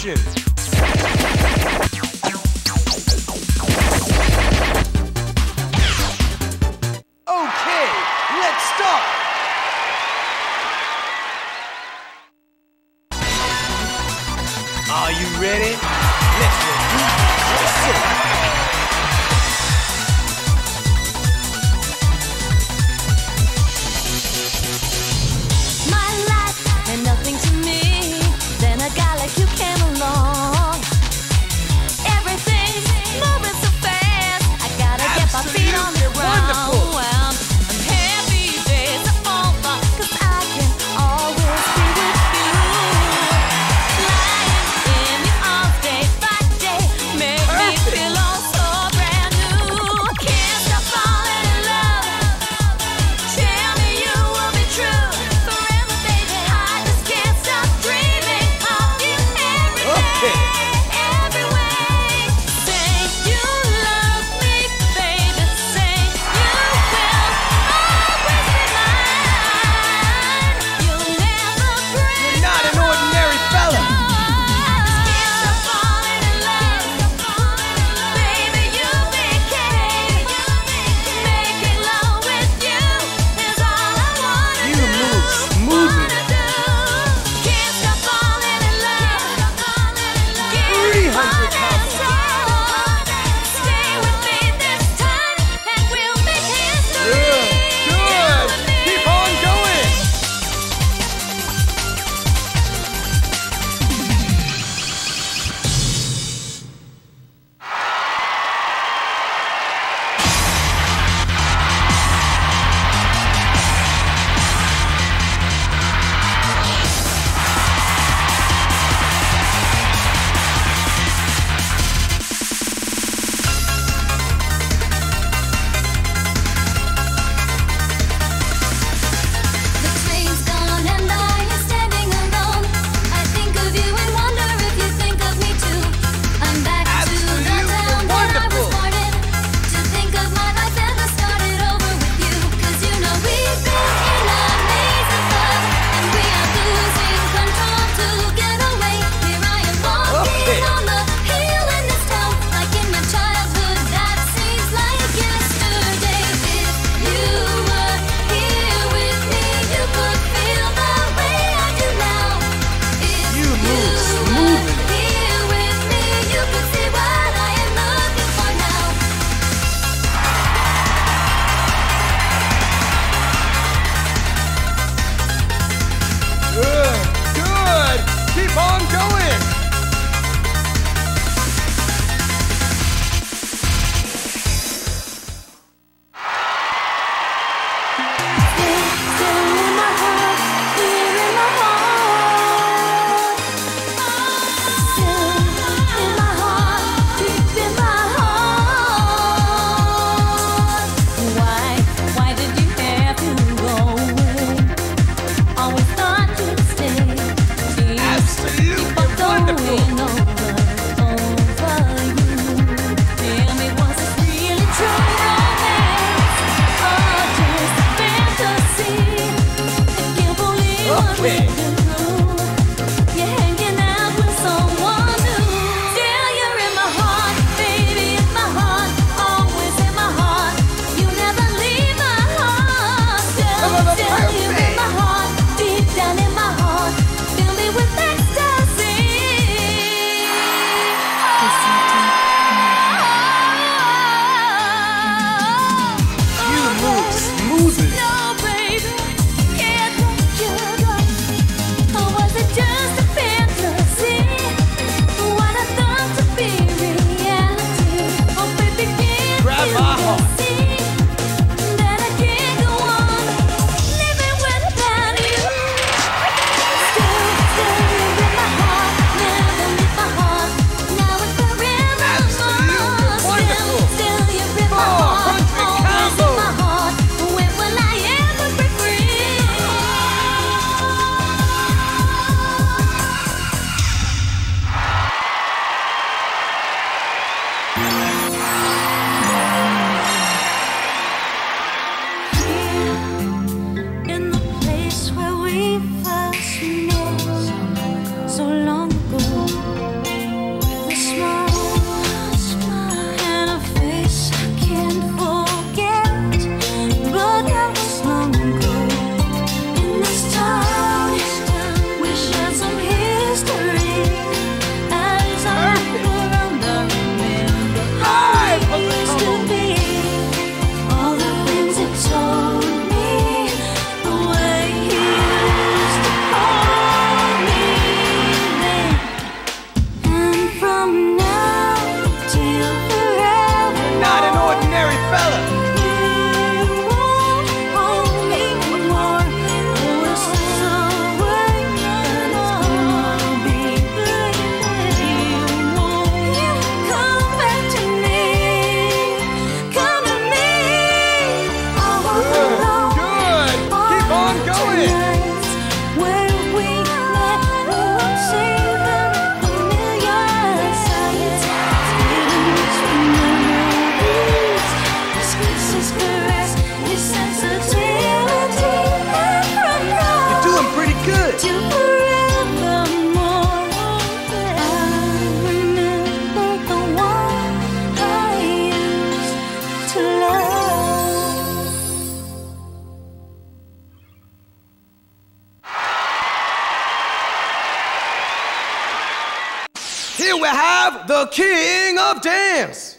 motion. Okay, let's start. Are you ready? Let's repeat. Let's sit. Nothing to me, then a guy like you came along. Everything's moving so fast, I gotta get my feet on the ground. Well, I'm happy days are over, 'cause I can always be with you. Lying in your arms day by day, make me feel all so brand new. Can't stop falling in love. Tell me you will be true forever, baby. I just can't stop dreaming of you every day, every way. Say you love me, baby. Say you will always be mine. You'll never break. You're not an ordinary fella. Can't stop falling in love, baby. You became making love with you is all I wanna You do. move smoothly. Can't stop falling in love. 300 Stay with me this time, and we'll make history. Good. Keep on going. The train's gone and I am standing alone. I think of you and wonder if you think of me too. I'm back to the town that I was born in, to think of my life and to start it over with you. 'Cause you know we've been in a maze of love, and we are losing control to get away. Here I am walking on the hill in this town, like in my childhood. That seems like yesterday. If you were here with me, you could feel the way I do now. If You move you smoothly. were here with me, you could see what I am looking for now. Good. Good. Keep on going. Still in my heart, here in my heart. Still in my heart, deep in my heart. Why did you have to go away? Always thought you'd stay. Absolutely Keep on wonderful. going over you. Tell me, was this really true romance, or just fantasy? I can't believe what we've been through. You're hanging out with someone new. Still, you're in my heart, baby, in my heart, always in my heart. You never leave my heart. Still, you're in my heart, deep down in my heart. Fill me with ecstasy. You move smoothly. No, baby, can't let you go. we have the king of dance.